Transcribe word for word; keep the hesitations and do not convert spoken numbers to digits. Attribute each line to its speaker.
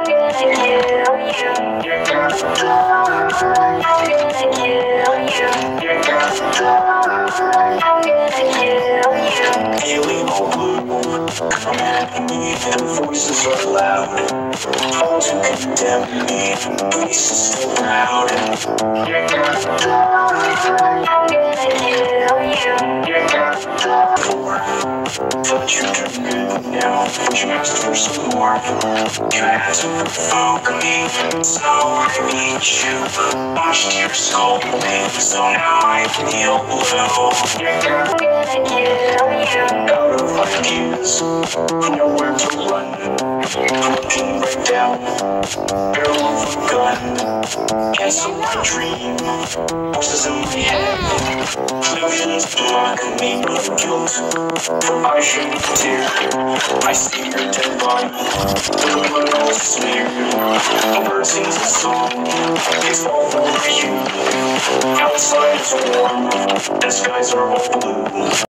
Speaker 1: Feeling all blue, come at me, and voices are loud. All to condemn me, police is still proud. But you turn good now, you asked for some more. You had to provoke me, so I beat you. Washed your soul clean, so now I feel blue. Out of ideas, nowhere to run. Looking right down, barrel of a gun. Cancel my dream, voices in my head. Illusions block me with guilt, for I shed a tear. I see your dead body, the blood all smeared. A bird sings a song, it's all for you. Outside it's warm, and skies are all blue.